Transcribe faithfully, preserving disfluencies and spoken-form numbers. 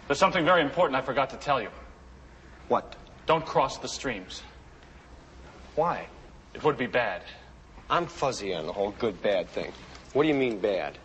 There's something very important I forgot to tell you. What? Don't cross the streams. Why? It would be bad. I'm fuzzy on the whole good-bad thing. What do you mean bad?